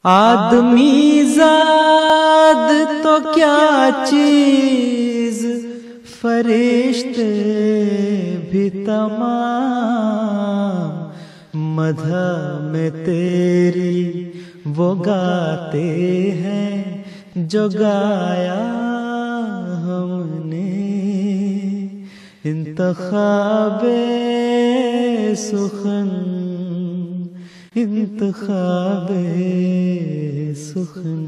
آدمی زاد تو کیا چیز، فرشتے بھی تمام مدح میں تیری وہ گاتے ہیں جو گایا ہم نے۔ انتخاب-ے-سخن، انتخاب-ے-سخن۔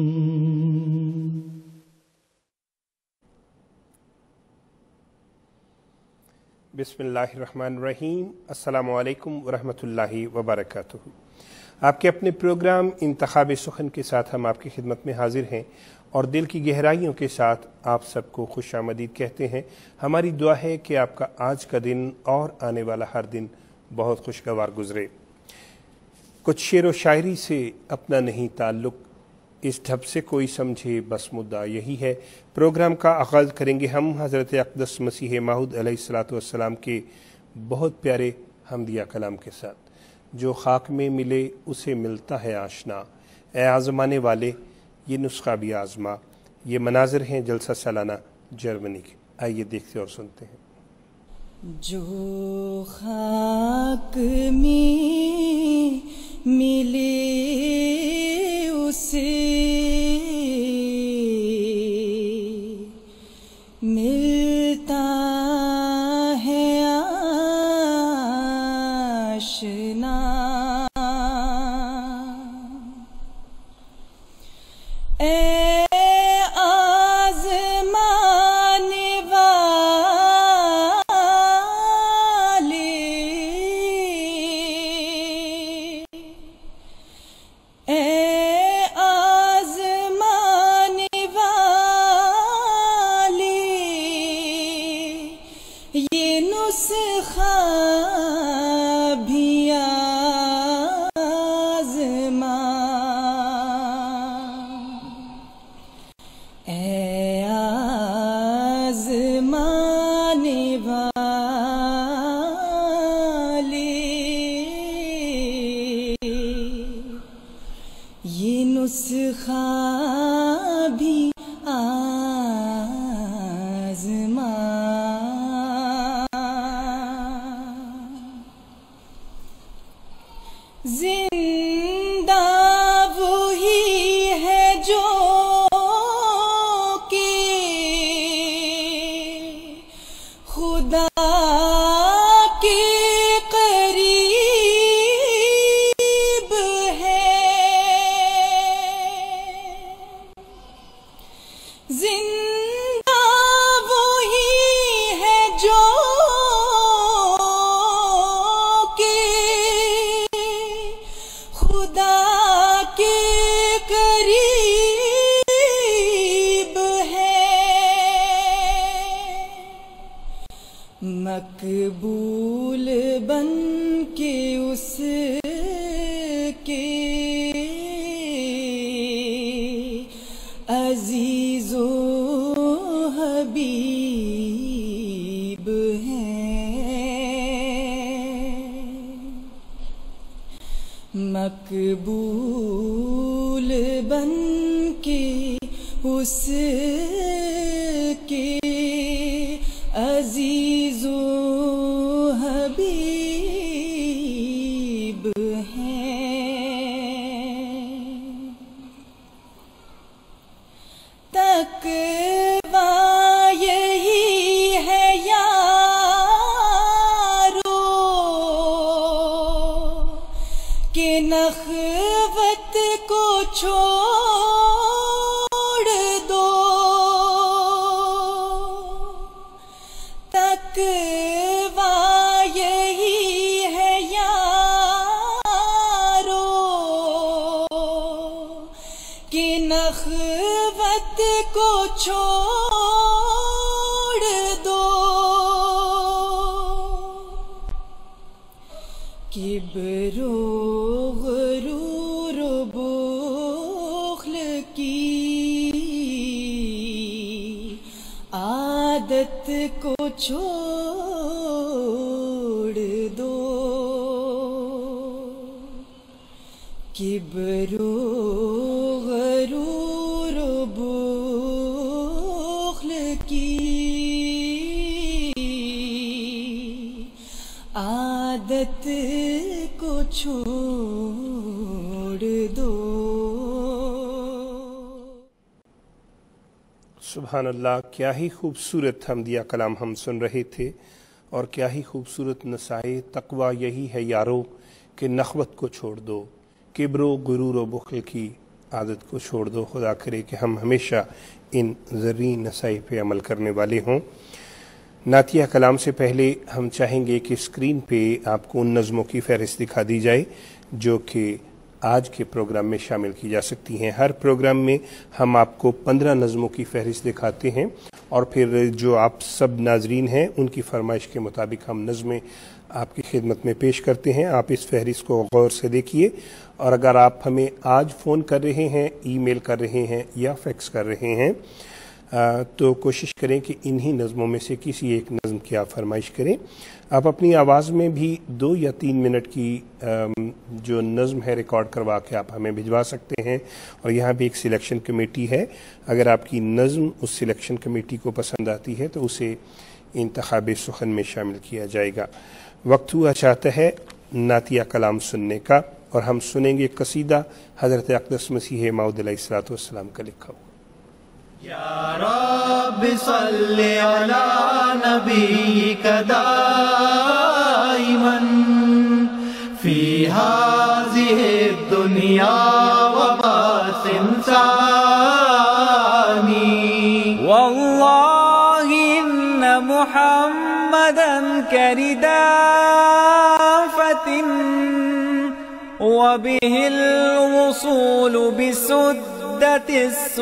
بسم اللہ الرحمن الرحیم۔ السلام علیکم ورحمۃ اللہ وبرکاتہ۔ آپ کے اپنے پروگرام انتخاب-ے-سخن کے ساتھ ہم آپ کی خدمت میں حاضر ہیں اور دل کی گہرائیوں کے ساتھ آپ سب کو خوش آمدید کہتے ہیں۔ ہماری دعا ہے کہ آپ کا آج کا دن اور آنے والا ہر دن بہت خوشگوار گزرے۔ کچھ شعر و شاعری سے اپنا نہیں تعلق، اس ڈھب سے کوئی سمجھے بس مدعا یہی ہے۔ پروگرام کا آغاز کریں گے ہم حضرت اقدس مسیح موعود علیہ السلام کے بہت پیارے حمدیہ کلام کے ساتھ۔ جو خاک میں ملے اسے ملتا ہے آشنا، اے آزمانے والے یہ نسخہ بھی آزما۔ یہ مناظر ہیں جلسہ سالانہ جرمنی کے۔ آئیے دیکھتے اور سنتے ہیں۔ جو خاک میں ملے اسے ملتا ہے آشنا، اے آزمانے والے، اے آزمانے والے، یہ نسخہ بھی آزما، اے آزمانے والے، یہ نسخہ بھی آزما۔ زندہ وہی ہے جو کہ خدا کے قریب ہے، زندہ وہی ہے جو کہ خدا کے قریب ہے، مقبول بن کے اس کے عزیز و حبیب ہیں، مقبول بن کے اس کے عزیز و حبیب ہیں۔ تقویٰ یہی ہے یارو کہ نخوت کو چھوڑ دو، تقویٰ یہی ہے یارو کہ نخوت کو چھوڑ دو، کبر و غرور و بخل کی عادت کو چھوڑ دو، کبرو غرور و بخل کی عادت کو چھوڑ دو. سبحان اللہ، کیا ہی خوبصورت حمدیہ کلام ہم سن رہے تھے، اور کیا ہی خوبصورت نصائح تقویٰ یہی ہے یارو کہ نخوت کو چھوڑ دو، کبر و غرور و بخل کی عادت کو چھوڑ دو. خدا کرے کہ ہم ہمیشہ ان زرعی نصائح پہ عمل کرنے والے ہوں. نعتیہ کلام سے پہلے ہم چاہیں گے کہ اسکرین پہ آپ کو ان نظموں کی فہرست دکھا دی جائے جو کہ آج کے پروگرام میں شامل کی جا سکتی ہیں. ہر پروگرام میں ہم آپ کو 15 نظموں کی فہرست دکھاتے ہیں، اور پھر جو آپ سب ناظرین ہیں ان کی فرمائش کے مطابق ہم نظمیں آپ کی خدمت میں پیش کرتے ہیں. آپ اس فہرست کو غور سے دیکھیے، اور اگر آپ ہمیں آج فون کر رہے ہیں، ای میل کر رہے ہیں یا فیکس کر رہے ہیں تو کوشش کریں کہ انہی نظموں میں سے کسی ایک نظم کی آپ فرمائش کریں. آپ اپنی آواز میں بھی 2 یا 3 منٹ کی جو نظم ہے ریکارڈ کروا کے آپ ہمیں بھجوا سکتے ہیں، اور یہاں بھی ایک سلیکشن کمیٹی ہے. اگر آپ کی نظم اس سلیکشن کمیٹی کو پسند آتی ہے تو اسے انتخاب سخن میں شامل کیا جائے گا. وقت ہوا چاہتا ہے نعتیہ کلام سننے کا، اور ہم سنیں گے قصیدہ حضرت اقدس مسیح موعود علیہ السلام کا لکھا ہوا. یا رب صلی علی نبیک دائما فی هذه الدنیا وباس ثانی واللہ ان محمدا کردافت وبه الوصول بسدة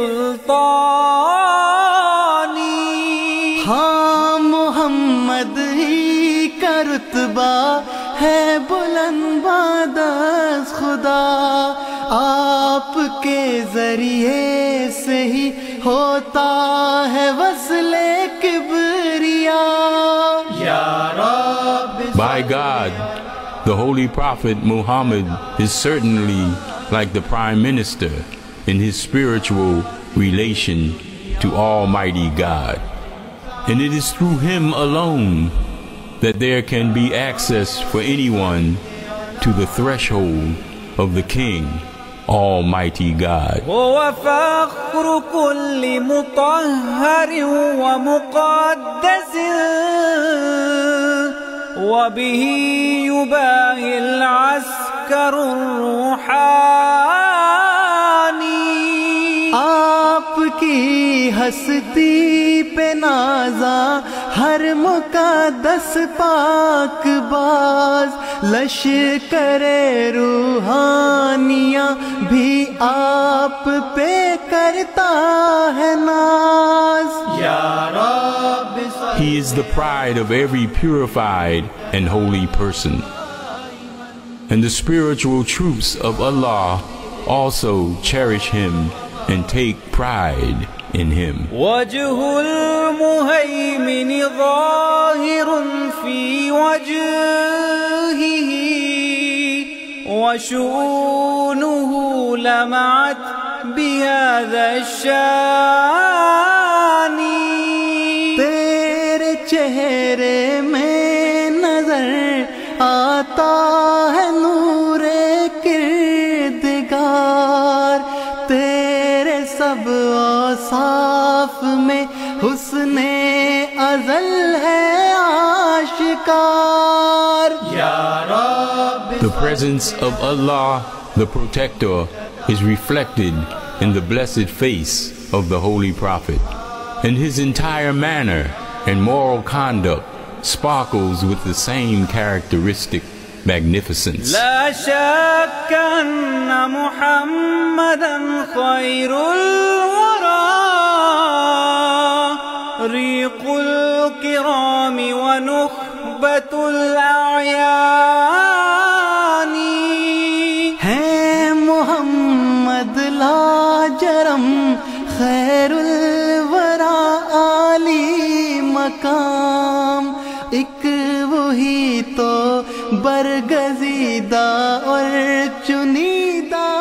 السلطان. ہاں محمد ہی کا رتبہ ہے بلند بعد از خدا، آپ کے ذریعے سے ہی ہوتا ہے وصل کبریا. یا رب By God, the Holy Prophet Muhammad is certainly like the Prime Minister in his spiritual relation to Almighty God. And it is through him alone that there can be access for anyone to the threshold of the King, Almighty God. هو فخر كل مطهر ومقدس وبه يباهي العسكر الروحاني. آپ کی ہستی پہ نازا ہر مقدس پاک باز، لشکر روحانیاں بھی آپ پہ کرتا ہے ناز. یا رب He is the pride of every purified and holy person. And the spiritual troops of Allah also cherish him and take pride in him. وجه المهيمن ظاهر في وجهه وشؤونه لمعت بهذا الشان. تیرے چہرے میں نظر آتا ہے نور کردگار، تیرے سب اوصاف میں حسن ازل ہے آشکار. یا رب The presence of Allah, the Protector, is reflected in the blessed face of the Holy Prophet, and his entire manner and moral conduct sparkles with the same characteristic magnificence. لا شك أن محمدا خير الورى ريق الكرام ونخبة الأعيان. ہے محمد لاجرم خیر الورا عالی مقام، ایک وہی تو برگزیدہ اور چنیدہ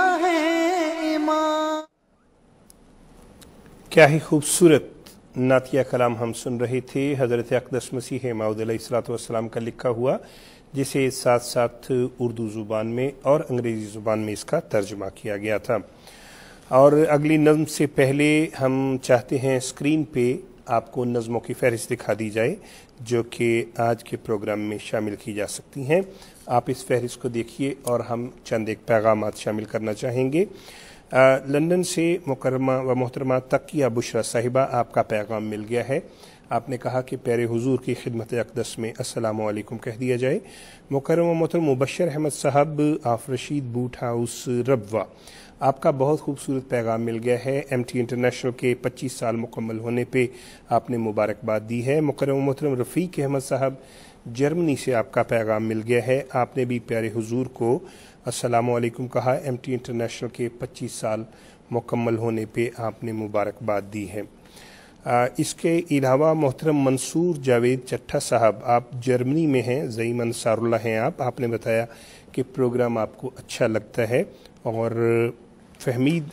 क्या ही खूबसूरत नातिया कलाम हम सुन रहे थे हज़रत अक़दस मसीह मऊद अलैहिस्सलाम का लिखा हुआ, जिसे साथ साथ उर्दू ज़ुबान में और अंग्रेज़ी ज़ुबान में इसका तर्जुमा किया गया था। और अगली नज़्म से पहले हम चाहते हैं स्क्रीन पे आपको नज़्मों की फहरिस्त दिखा दी जाए जो कि आज के प्रोग्राम में शामिल की जा सकती हैं। आप इस फहरिस्त को देखिए और हम चंद एक पैगामात शामिल करना चाहेंगे। लंदन से मुकर्रमा व मोहतरमा तकिया बुशरा साहिबा, आपका पैगाम मिल गया है। आपने कहा कि प्यारे हुजूर की खिदमत अक़दस में अस्सलामु अलैकुम कह दिया जाए। मुकर्रमा मोहतरम मुबशर अहमद साहब of Rashid boot house Rabwah, आपका बहुत खूबसूरत पैगाम मिल गया है। MT इंटरनेशनल के 25 साल मुकम्मल होने पे आपने मुबारकबाद दी है। मुकर्रम मोहतरम रफ़ीक अहमद साहब जर्मनी से आपका पैगाम मिल गया है। आपने भी प्यारे हुजूर को अस्सलामु अलैकुम कहा। MT इंटरनेशनल के 25 साल मुकम्मल होने पे आपने मुबारकबाद दी है। इसके अलावा मोहतरम मंसूर जावेद चट्ठा साहब, आप जर्मनी में हैं, ज़ईम अंसारुल्लाह हैं आप। आपने बताया कि प्रोग्राम आपको अच्छा लगता है। और फहमीद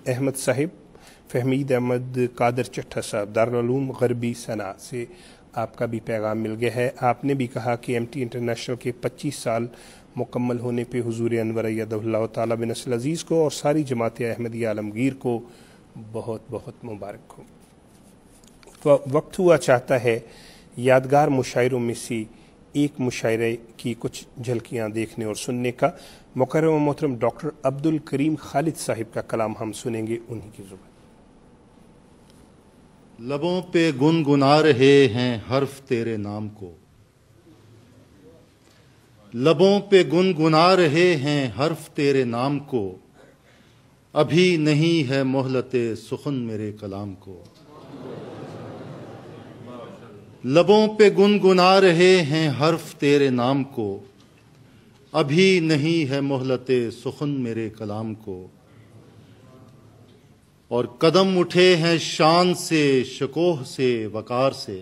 अहमद कादर चट्ठा साहब दारुल उलूम गरबी सना से आपका भी पैगाम मिल गया है। आपने भी कहा कि MT इंटरनेशनल के 25 साल मुकम्मल होने पे हुजूर अनवर अय्यदहुल्लाह ताला बिन नस्ल अज़ीज़ को और सारी जमात अहमदिया आलमगीर को बहुत बहुत मुबारक हो। तो वक्त हुआ चाहता है यादगार मुशायरों में से एक मुशायरे की कुछ झलकियाँ देखने और सुनने का। मुकर्रम मोहतरम डॉक्टर अब्दुल करीम खालिद साहिब का कलाम हम सुनेंगे उन्हीं की ज़ुबान। लबों पे गुनगुना रहे हैं हर्फ तेरे नाम को, लबों पे गुनगुना रहे हैं हर्फ तेरे नाम को, अभी नहीं है मोहलते सुखन मेरे कलाम को। लबों पे गुनगुना रहे हैं हर्फ तेरे नाम को, अभी नहीं है मोहलते सुखन मेरे कलाम को। और कदम उठे हैं शान से शकोह से वकार से,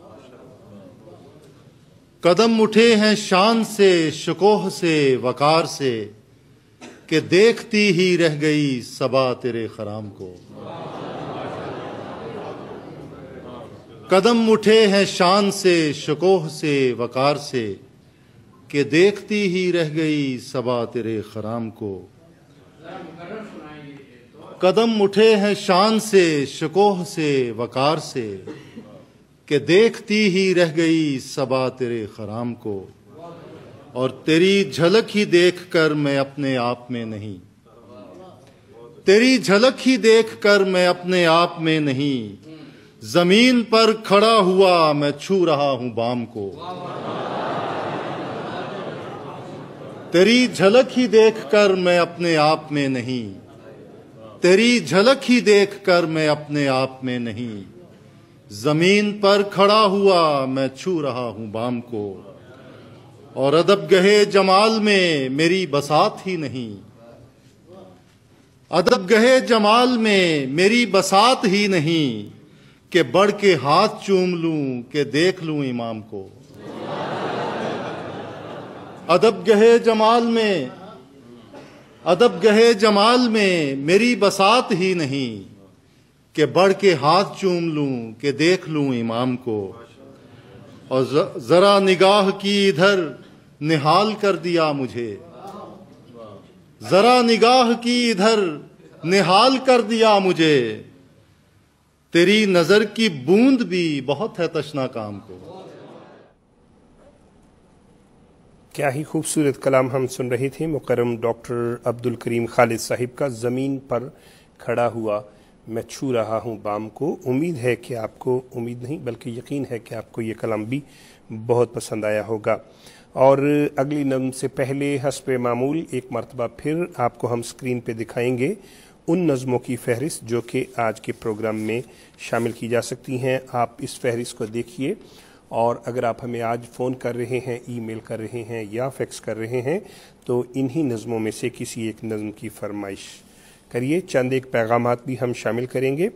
कदम उठे हैं शान से शकोह से वकार से, कि देखती ही रह गई सबा तेरे खराम को। कदम उठे हैं शान से शकोह से वकार से, कि देखती ही रह गई सबा तेरे खराम को। कदम उठे हैं शान से शकोह से वकार से, कि देखती ही रह गई सबा तेरे खराम को। और तेरी झलक ही देखकर मैं अपने आप में नहीं, तेरी झलक ही देखकर मैं अपने आप में नहीं, जमीन पर खड़ा हुआ मैं छू रहा हूं बाम को। तेरी झलक ही देखकर मैं अपने आप में नहीं, तेरी झलक ही देखकर मैं अपने आप में नहीं, जमीन पर खड़ा हुआ मैं छू रहा हूं बाम को। और अदब गहे जमाल में मेरी बसात ही नहीं, अदब गहे जमाल में मेरी बसात ही नहीं, कि बढ़ के हाथ चूम लूं कि देख लूं इमाम को। अदब गहे जमाल में, अदब गहे जमाल में मेरी बसात ही नहीं, कि बढ़ के हाथ चूम लूं कि देख लूं इमाम को। और जरा निगाह की इधर निहाल कर दिया मुझे, जरा निगाह की इधर निहाल कर दिया मुझे, तेरी नजर की बूंद भी बहुत है तशना काम को। क्या ही खूबसूरत कलाम हम सुन रहे थे मुकर्रम डॉक्टर अब्दुल करीम खालिद साहिब का, ज़मीन पर खड़ा हुआ मैं छू रहा हूँ बाम को। उम्मीद है कि आपको, उम्मीद नहीं बल्कि यकीन है कि आपको ये कलाम भी बहुत पसंद आया होगा। और अगली नज़्म से पहले हस्बे मामूल एक मरतबा फिर आपको हम स्क्रीन पे दिखाएंगे उन नज़्मों की फहरिस्त जो कि आज के प्रोग्राम में शामिल की जा सकती हैं। आप इस फहरिस्त को देखिए और अगर आप हमें आज फ़ोन कर रहे हैं, ईमेल कर रहे हैं या फैक्स कर रहे हैं तो इन्हीं नज़्मों में से किसी एक नज़्म की फरमाइश करिए। चंद एक पैगामात भी हम शामिल करेंगे।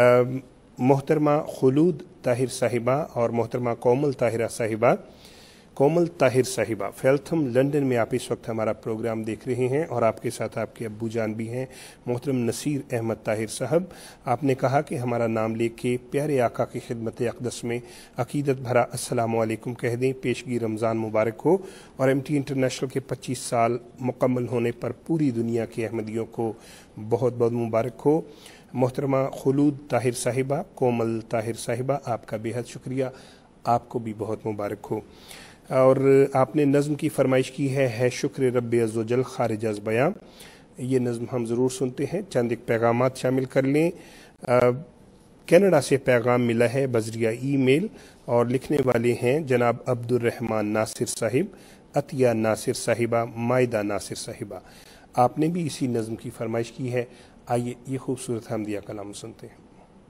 मोहतरमा खुलूद ताहिर साहिबा और मोहतरमा कोमल ताहिरा साहिबा, कोमल ताहिर साहिबा फेल्थम लंदन में आप इस वक्त हमारा प्रोग्राम देख रहे हैं और आपके साथ आपके अब्बू जान भी हैं मोहतरम नसीर अहमद ताहिर साहब। आपने कहा कि हमारा नाम लेके प्यारे आका की खिदमत अक़दस में अकीदत भरा अस्सलामु अलैकुम कह दें। पेशगी रमज़ान मुबारक हो और एमटी इंटरनेशनल के 25 साल मुकम्मल होने पर पूरी दुनिया के अहमदियों को बहुत बहुत मुबारक हो। मोहतरमा खुलूद ताहिर साहिबा, कोमल ताहिर साहिबा, आपका बेहद शुक्रिया, आपको भी बहुत मुबारक हो। और आपने नज़्म की फरमाइश की है शुक्र रब्बे अज़्ज़वजल खारिज अज़ बयां। ये नज़्म हम ज़रूर सुनते हैं, चंद एक पैगामात शामिल कर लें। कनाडा से पैगाम मिला है बज़रिया ईमेल और लिखने वाले हैं जनाब अब्दुर्रहमान नासिर साहिब, अतिया नासिर साहिबा, मायदा नासिर साहिबा। आपने भी इसी नज़्म की फरमाइश की है। आइए ये खूबसूरत हमदिया कलाम सुनते हैं।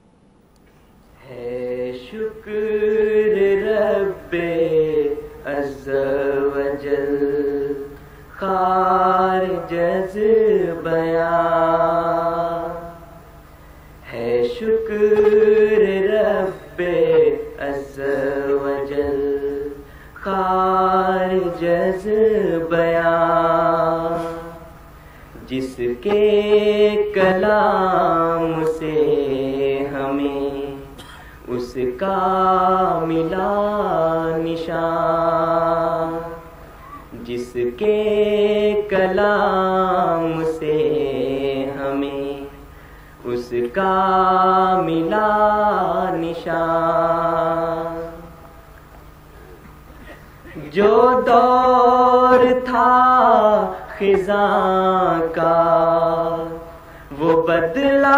है शुक्र रब्बे अज़्ज़ वजल खारिज अज़ बयां, है शुक्र रब्बे अज़्ज़ वजल खारिज अज़ बयां, जिसके कलाम से हमें उसका मिला निशान, जिसके कलाम से हमें उसका मिला निशान। जो दौर था खिज़ां का वो बदला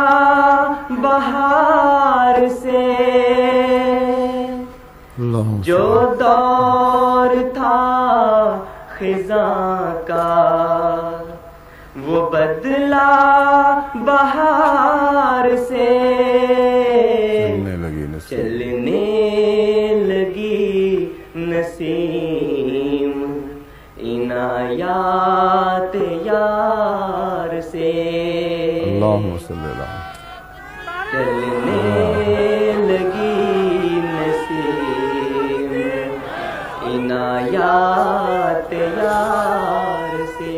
बहार से, जो दौर था खिज़ां का वो बदला बहार से, चलने लगी नसीम इनायात यार से, चलने लगी नसीम इनायात यार से।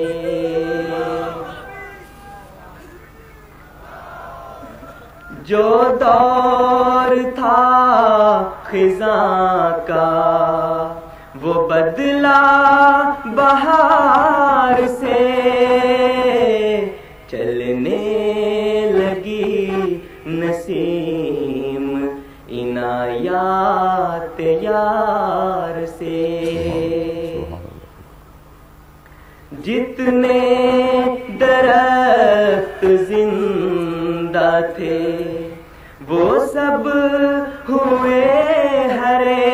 जो दौर था खिज़ां का वो बदला बहार से, चलने लगी नसीम इनायात यार से। जितने दरख्त जिंदा थे वो सब हुए हरे,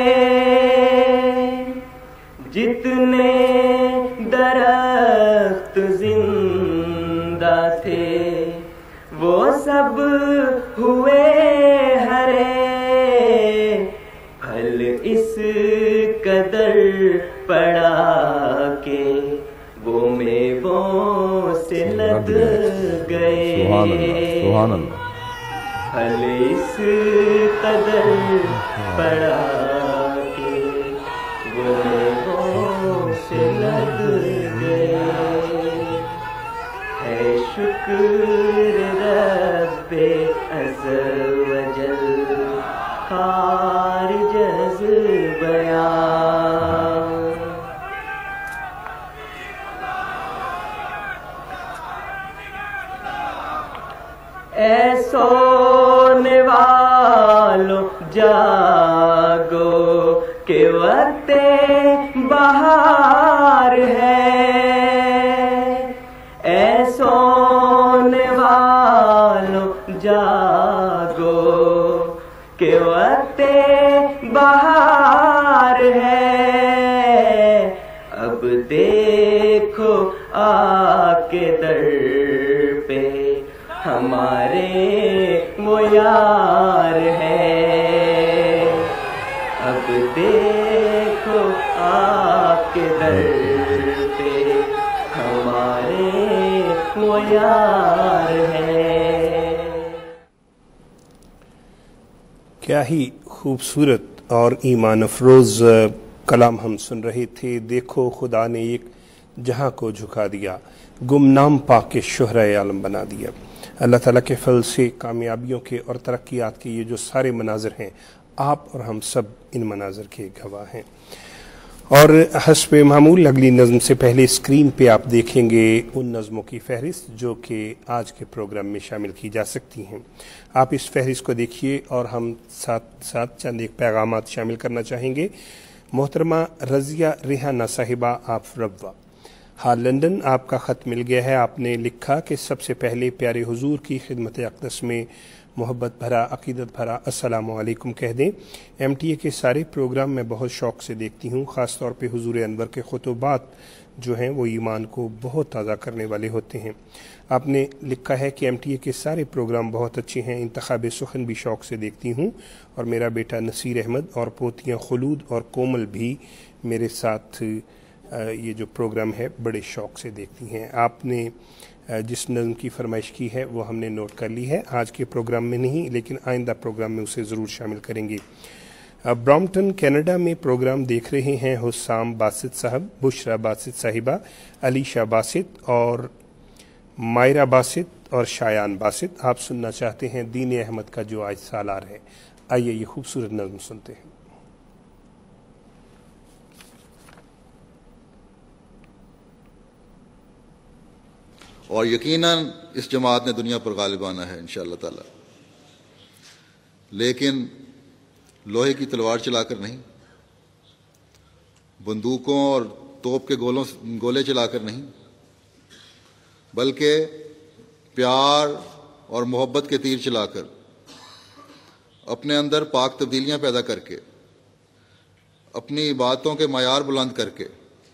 जितने दरख्त जिंदा थे वो सब हुए हरे, फल इस कदर पड़ा के वो मेवों से लद गए, फल इस कदर पड़ा के वो मेवों से लद गए। है शुक्र रब्बे अज़्ज़ वजल खारिज अज़ बयां, ऐ सोने वालों जागो के वक्ते बहार है, ऐ सोने वालों जागो के वक्ते बहार है। अब देखो आके दर पे हमारे वो यार है, अब देखो आपके दर पे हमारे वो यार है। क्या ही खूबसूरत और ईमान अफरोज़ कलाम हम सुन रहे थे। देखो खुदा ने एक जहां को झुका दिया, गुमनाम पाके शोहरा आलम बना दिया। अल्लाह ताला के फल से कामयाबियों के और तरक्यात के ये जो सारे मनाज़र हैं, आप और हम सब इन मनाज़र के गवाह हैं। और हस्ब मामूल अगली नज़म से पहले स्क्रीन पे आप देखेंगे उन नज़मों की फहरिस्त जो कि आज के प्रोग्राम में शामिल की जा सकती हैं। आप इस फहरिस्त को देखिए और हम साथ साथ चंद एक पैगामात शामिल करना चाहेंगे। मोहतरमा रज़िया रेहाना साहिबा आप रब्वा, हाँ लंदन आपका ख़त मिल गया है। आपने लिखा कि सबसे पहले प्यारे हुजूर की खिदमत अक़दस में मोहब्बत भरा अक़ीदत भरा अस्सलामु अलैकुम कह दें। MTA के सारे प्रोग्राम मैं बहुत शौक़ से देखती हूँ, ख़ास तौर पे हुजूर अनवर के खुतबात जो हैं वो ईमान को बहुत ताज़ा करने वाले होते हैं। आपने लिखा है कि MTA के सारे प्रोग्राम बहुत अच्छे हैं, इंतखाब-ए-सुखन भी शौक़ से देखती हूँ और मेरा बेटा नसीर अहमद और पोतियाँ खुलूद और कोमल भी मेरे साथ ये जो प्रोग्राम है बड़े शौक़ से देखती हैं। आपने जिस नज़म की फरमाइश की है वो हमने नोट कर ली है, आज के प्रोग्राम में नहीं लेकिन आइंदा प्रोग्राम में उसे ज़रूर शामिल करेंगे। ब्रॉम्पटन कनाडा में प्रोग्राम देख रहे हैं हुस्साम बासित साहब, बुशरा बासित साहिबा, अलीशा बासित और मायरा बासित और शायान बासित। आप सुनना चाहते हैं दीन अहमद का जो आज सालार है। आइए ये खूबसूरत नज़म सुनते हैं। और यकीनन इस जमात ने दुनिया पर गालिब आना है इंशाअल्लाह ताला, लेकिन लोहे की तलवार चलाकर नहीं, बंदूकों और तोप के गोले चलाकर नहीं, बल्कि प्यार और मोहब्बत के तीर चलाकर, अपने अंदर पाक तब्दीलियां पैदा करके, अपनी बातों के मयार बुलंद करके,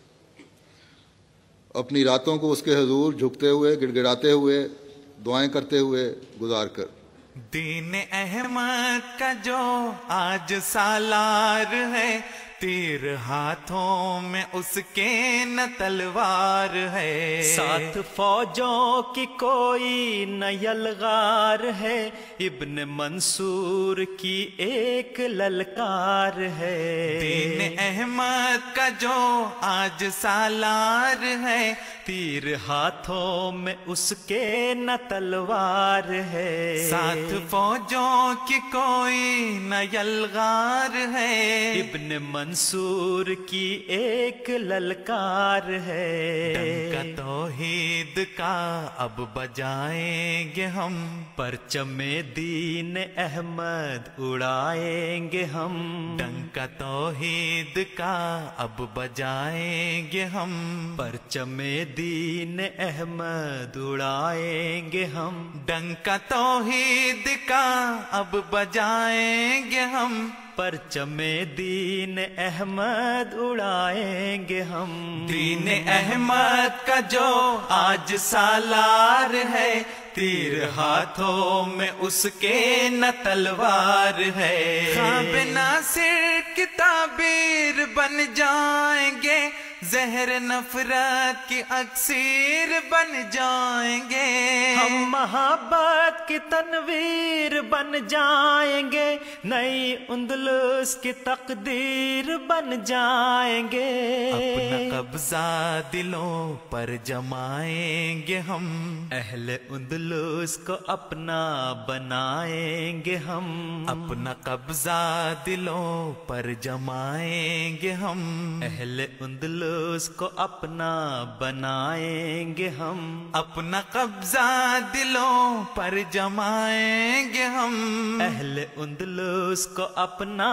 अपनी रातों को उसके हुजूर झुकते हुए, गिड़गिड़ाते हुए, दुआएं करते हुए गुजार कर। दीन अहमद का जो आज सालार है, तीर हाथों में उसके न तलवार है। साथ फौजों की कोई न यलगार है, इब्न मंसूर की एक ललकार है। दीन अहमद का जो आज सालार है, तीर हाथों में उसके न तलवार है। साथ फौजों की कोई न यलगार है, इब्न मंसूर की एक ललकार है। डंका तौहीद का अब बजाएंगे हम, परचमे दीन अहमद उड़ाएंगे हम। डंका तौहीद का अब बजाएंगे हम, परचमे दीन अहमद उड़ाएंगे हम। डंका तौहीद का अब बजाएंगे हम, परचमे दीन अहमद उड़ाएंगे हम। दीन अहमद का जो आज सालार है, तीर हाथों में उसके न तलवार है। ख्वाब नासिर की ताबीर बन जाएंगे, जहर नफरत की अक्सीर बन जाएंगे। हम मोहब्बत की तनवीर बन जाएंगे, नई उंदलुस की तकदीर बन जाएंगे। अपना कब्जा दिलों पर जमाएंगे हम, अहले उंदलुस को अपना बनाएंगे हम। अपना कब्जा दिलों पर जमाएंगे हम, अहले उंदलुस को अपना बनाएंगे हम। अपना कब्जा दिलों पर जमाएंगे हम, अहले उंदलुस को अपना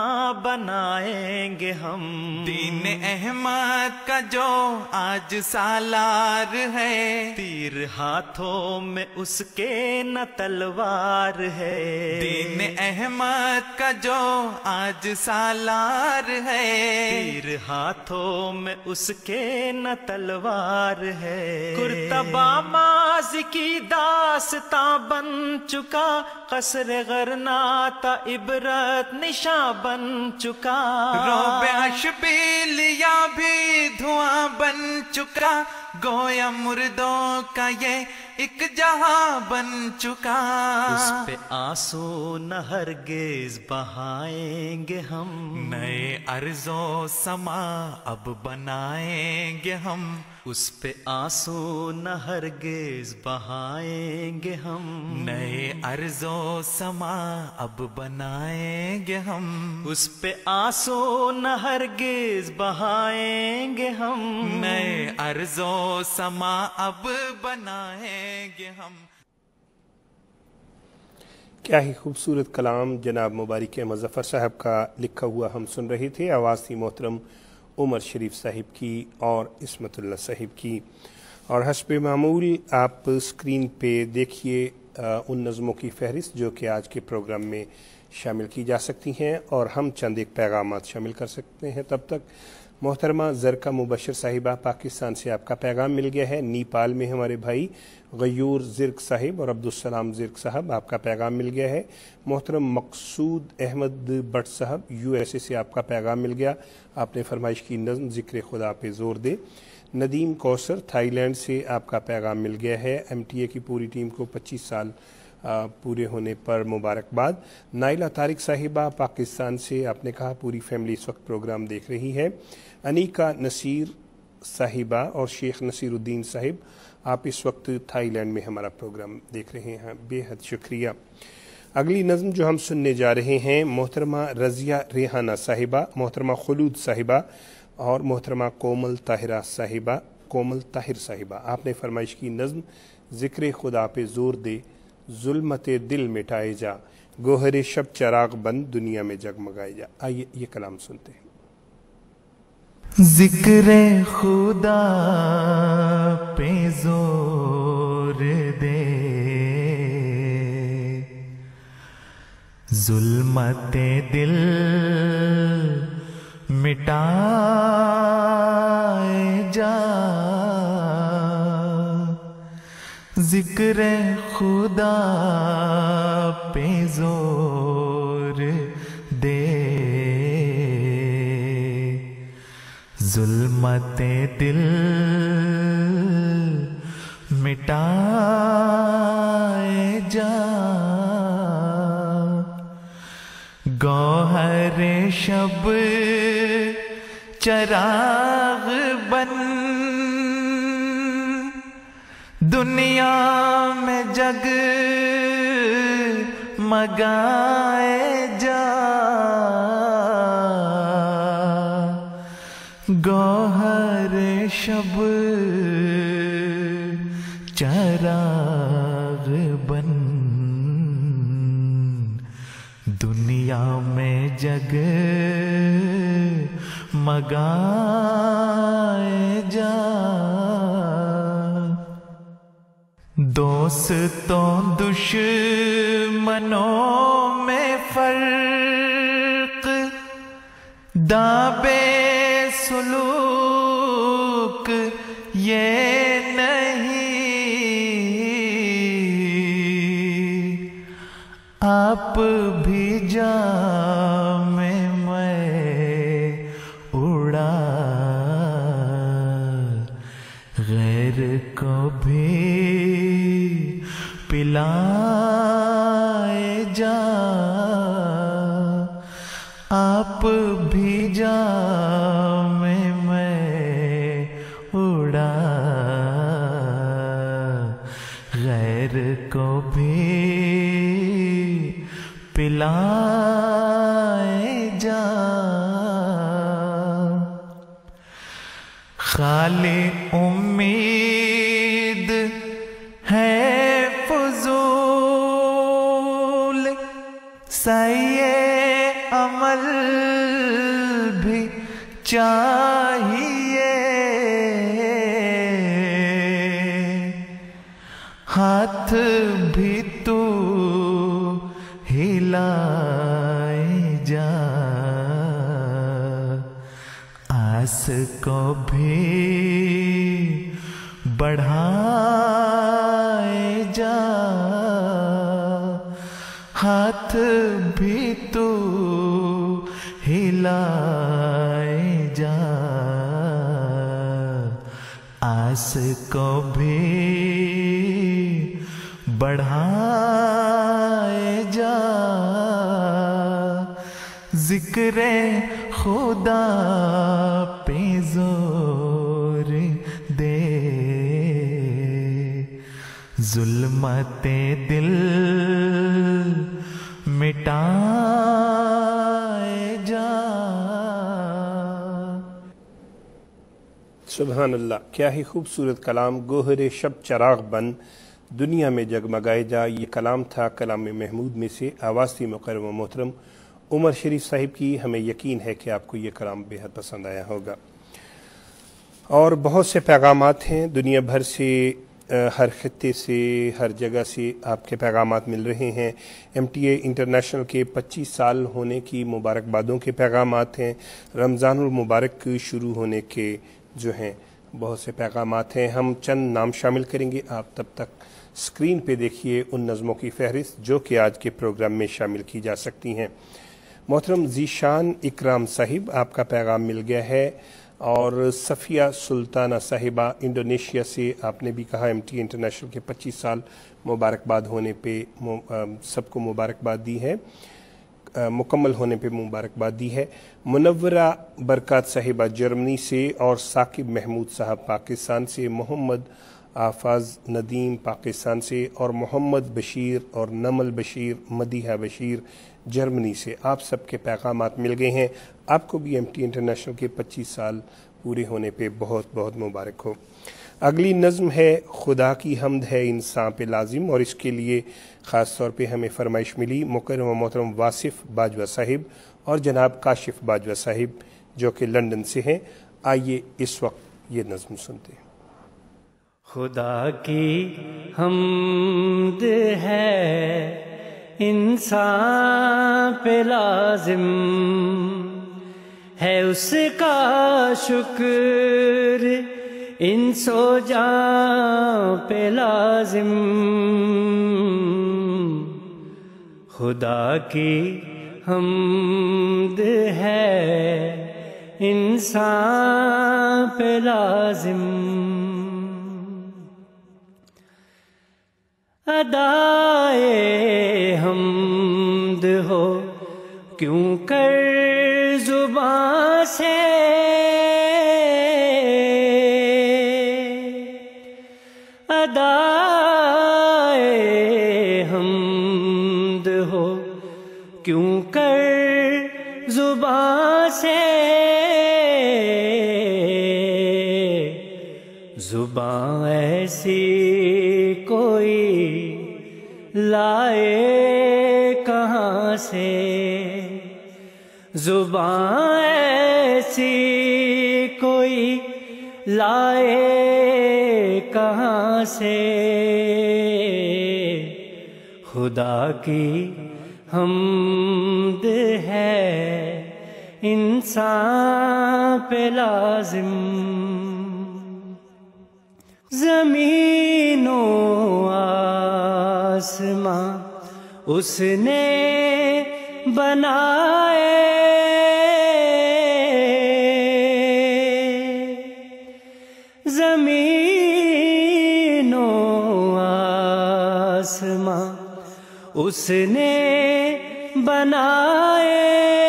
बनाएंगे हम। दीन अहमद का जो आज सालार है, तीर हाथों में उसके न तलवार है। दीन अहमद का जो आज सालार है, तीर हाथों में उसके न तलवार है। कुर्तबा माज़ी की दास्तां बन चुका, कसर गरनाता इबरत निशा बन चुका। रोबे अशबीलिया भी धुआं बन चुका, गोया मुर्दों का ये एक जहां बन चुका। उस पे आंसू न हरगिज बहाएंगे हम, नए अर्जो समा अब बनाएंगे हम। उस पे आंसू न हरगिज बहाएंगे हम, नए अर्जो समा अब बनाएंगे हम। उस पे आंसू न हरगिज बहाएंगे हम, नए अर्जो समा अब बनाएंगे हम। क्या ही खूबसूरत कलाम जनाब मुबारक मुज़फ़्फ़र साहब का लिखा हुआ हम सुन रहे थे। आवाज़ थी मोहतरम उमर शरीफ साहिब की और इस्मतुल्लाह साहिब की। और हस्ब मामूल आप स्क्रीन पे देखिए उन नज़मों की फहरिस्त जो कि आज के प्रोग्राम में शामिल की जा सकती हैं, और हम चंद एक पैगामात शामिल कर सकते हैं। तब तक मोहतरमा ज़रका मुबशर साहिबा पाकिस्तान से आपका पैगाम मिल गया है। नेपाल में हमारे भाई गयूर ज़िर्क साहिब और अब्दुलसलाम ज़िर्क साहब आपका पैगाम मिल गया है। मोहतरम मकसूद अहमद भट्ट साहब USA से आपका पैगाम मिल गया। आपने फरमाइश की नज़्म ज़िक्र खुदा पे ज़ोर दे। नदीम कौसर थाईलैंड से आपका पैगाम मिल गया है। MTA की पूरी टीम को 25 साल पूरे होने पर मुबारकबाद। नाइला तारिक साहिबा पाकिस्तान से आपने कहा पूरी फैमिली इस वक्त प्रोग्राम देख रही है। अनीका नसीर साहिबा और शेख नसीरुद्दीन साहिब आप इस वक्त थाईलैंड में हमारा प्रोग्राम देख रहे हैं, बेहद शुक्रिया। अगली नज़म जो हम सुनने जा रहे हैं मोहतरमा रज़िया रेहाना साहिबा, मोहतरमा खुलूद साहिबा और मोहतरमा कोमल ताहिर साहिबा आपने फरमाइश की नज़म ज़िक्र खुदा पे ज़ोर दे, जुल्मते दिल मिटाए जा, गोहरे शब चराग बंद दुनिया में जगमगाए जा। आइए ये कलाम सुनते हैं। ज़िक्र खुदा पे ज़ोर दे, जुल्मते दिल मिटाए जा, ज़िक्र खुदा पे ज़ोर दे, जुल्मते दिल मिटाए जा, गौहरे शब चराग बन दुनिया में जग मगाए जा, गौहरे शब चराग बन दुनिया में जग मगाए जा, दोस्तों दुश्मनों में फर्क, दाबे सुलूक ये नहीं, आप भी जा मैं उड़ा, गैर को भी पिलाए जा, आप भी जा मैं उड़ा, गैर को भी पिलाए जा, खाली उम्मीद है फजूल, सही अमल भी चाहिए, हाथ भी तू हिलाए जा, आस को भी बढ़ाए जा, हाथ भी तू हिलाए जा, आस को भी بڑھائے جا ذکر خدا پہ زور دے ظلمت دل مٹائے جا. سبحان اللہ، کیا ہی خوبصورت کلام. گوہر شب چراغ بن دنیا میں جگمگائے جا، یہ کلام تھا کلام محمود میں سے. آواز تھی مکرم و محترم عمر شریف صاحب کی. ہمیں یقین ہے کہ آپ کو یہ کلام بے حد پسند آیا ہوگا. اور بہت سے پیغامات ہیں دنیا بھر سے، ہر خطے سے، ہر جگہ سے آپ کے پیغامات مل رہے ہیں. MTA انٹرنیشنل کے 25 سال ہونے کی مبارکبادوں کے پیغامات ہیں. رمضان المبارک شروع ہونے کے جو ہیں بہت سے پیغامات ہیں. ہم چند نام شامل کریں گے، آپ تب تک اسکرین پہ دیکھیے ان نظموں کی فہرست جو کہ آج کے پروگرام میں شامل کی جا سکتی ہیں. محترم ذیشان اکرام صاحب، آپ کا پیغام مل گیا ہے. اور صفیہ سلطانہ صاحبہ انڈونیشیا سے، آپ نے بھی کہا MTA انٹرنیشنل کے 25 سال مبارکباد ہونے پہ سب کو مبارکباد دی ہے، مکمل ہونے پہ مبارکباد دی ہے. منورہ برکات صاحبہ جرمنی سے، اور ثاقب محمود صاحب پاکستان سے، محمد آفاز ندیم پاکستان سے، اور محمد بشیر اور نمل بشیر مدیحہ بشیر جرمنی سے. آپ سب کے پیغامات مل گئے ہیں. آپ کو بھی MTA انٹرنیشنل کے 25 سال پورے ہونے پہ بہت بہت مبارک ہو. اگلی نظم ہے خدا کی حمد ہے انسان پہ لازم، اور اس کے لیے خاص طور پہ ہمیں فرمائش ملی مکرم و محترم واصف باجوہ صاحب اور جناب کاشف باجوہ صاحب جو کہ لندن سے ہیں. آئیے اس وقت یہ نظم سنتے ہیں. خدا کی حمد ہے انسان پہ لازم، ہے اس کا شکر انس و جاں پہ لازم. خدا کی حمد ہے انسان پہ لازم، ادائے حمد ہو کیوں کر زبان سے، ادائے حمد ہو کیوں کر زبان سے، زبان ایسی کوئی لائے کہاں سے، زبان ایسی کوئی لائے کہاں سے. خدا کی حمد ہے انسان پہ لازم، زمین و آسماں اس نے بنائے، زمین و آسماں اس نے بنائے،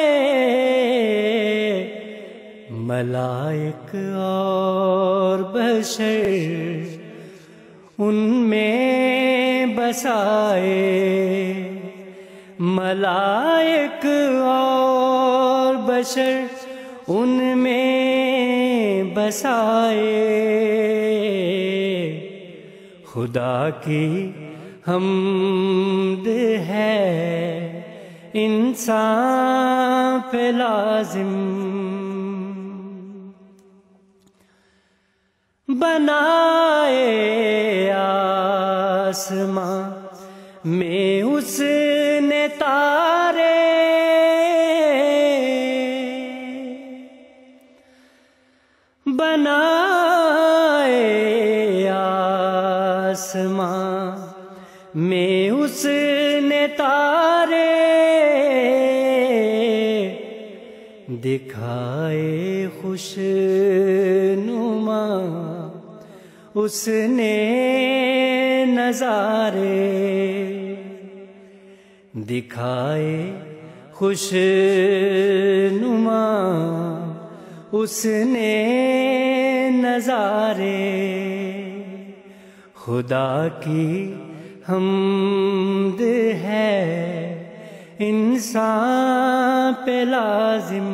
ملائک اور بشر ان میں بسائے، ملائک اور بشر ان میں بسائے. خدا کی حمد ہے انسان پہ لازم، بنائے آسماں میں اس نے تارے، بنائے آسماں میں اس نے تارے، دکھائے خوش نما اس نے نظارے دکھائے خوش نما اس نے نظارے خدا کی حمد ہے انسان پہ لازم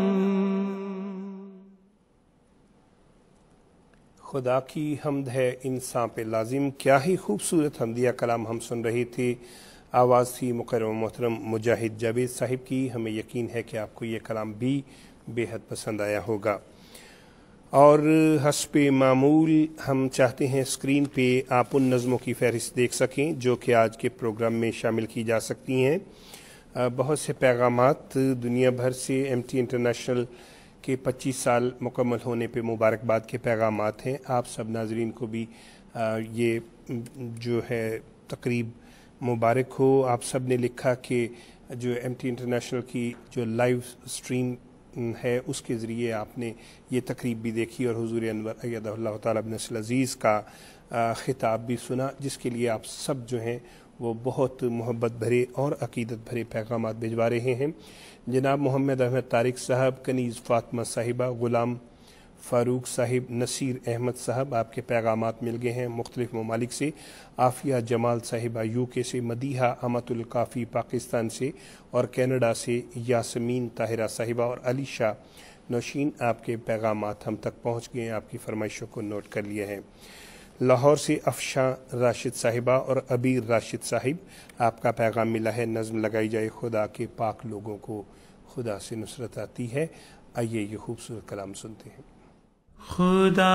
خدا کی حمد ہے انسان پہ لازم. کیا ہی خوبصورت حمدیہ کلام ہم سن رہے تھے. آواز تھی مکرم محترم مجاہد جاوید صاحب کی. ہمیں یقین ہے کہ آپ کو یہ کلام بھی بے حد پسند آیا ہوگا. اور حسب معمول ہم چاہتے ہیں اسکرین پہ آپ ان نظموں کی فہرست دیکھ سکیں جو کہ آج کے پروگرام میں شامل کی جا سکتی ہیں. بہت سے پیغامات دنیا بھر سے ایم ٹی انٹرنیشنل کے 25 سال مکمل ہونے پہ مبارکباد کے پیغامات ہیں. آپ سب ناظرین کو بھی یہ جو ہے تقریب مبارک ہو. آپ سب نے لکھا کہ جو ایم ٹی انٹرنیشنل کی جو لائیو سٹریم ہے اس کے ذریعے آپ نے یہ تقریب بھی دیکھی اور حضور انور ایدہ اللہ تعالیٰ بن نصر العزیز کا خطاب بھی سنا، جس کے لیے آپ سب جو ہیں وہ بہت محبت بھرے اور عقیدت بھرے پیغامات بھجوا رہے ہیں. جناب محمد احمد طارق صاحب، کنیز فاطمہ صاحبہ، غلام فاروق صاحب، نصیر احمد صاحب، آپ کے پیغامات مل گئے ہیں مختلف ممالک سے. عافیہ جمال صاحبہ یو کے سے، مدیحہ احمد القافی پاکستان سے اور کینیڈا سے، یاسمین طاہرہ صاحبہ اور علی شاہ نوشین، آپ کے پیغامات ہم تک پہنچ گئے ہیں. آپ کی فرمائشوں کو نوٹ کر لیا ہے. لاہور سے افشاں راشد صاحبہ اور ابیر راشد صاحب، آپ کا پیغام ملا ہے. نظم لگائی جائے خدا کے پاک لوگوں کو خدا سے نصرت آتی ہے. آئیے یہ خوبصورت کلام سنتے ہیں. خدا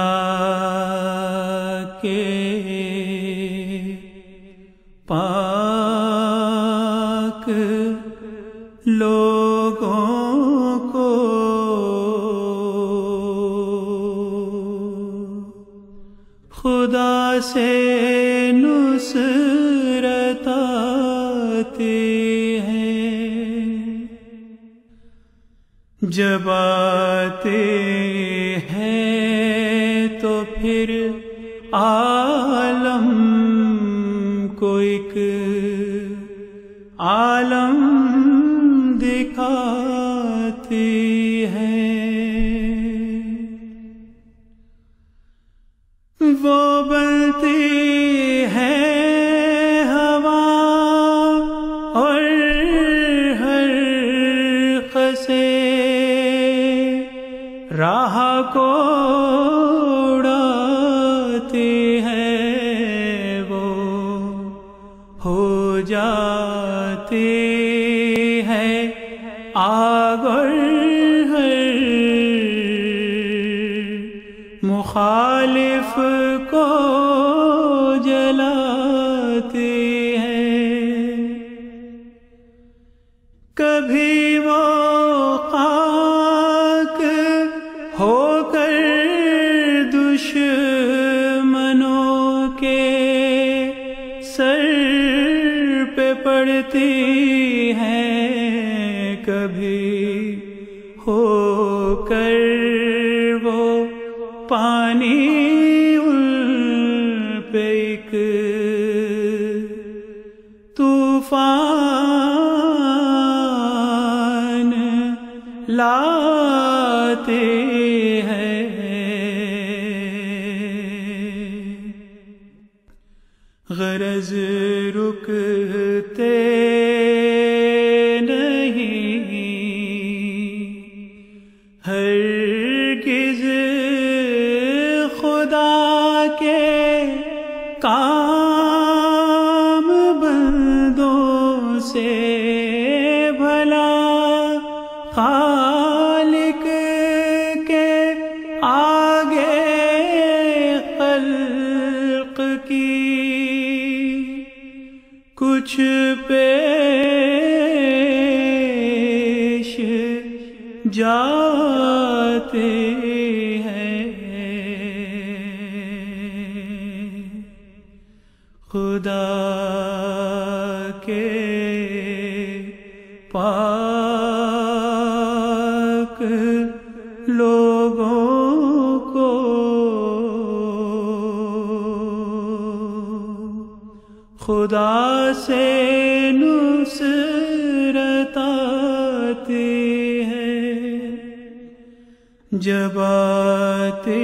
کے پاک لوگوں کو خدا سے نصرت آتی ہے جب آتے ہیں تو پھر عالم کو ایک عالم دکھاتی ہے. وہ بنتی ہے ہوا اور ہر قصے راہ کو اڑاتی ہے. وہ ہو جاتی ہے آگ اور ہر مخالف کو جلاتی ہے. کبھی وہ خاک ہو کر دشمنوں کے سر پہ پڑتی ہے، کبھی ہو کر وہ پانی ان پہ ایک طوفان لاتے ہیں. غرض رکتے نہیں ہرگز خدا کے کام بندوں سے، بھلا خالق کے آگے خلق کی کچھ پیش جاتے ہیں. خدا کے پاک لوگوں کو خدا سے نصرت آتی ہے جب آتے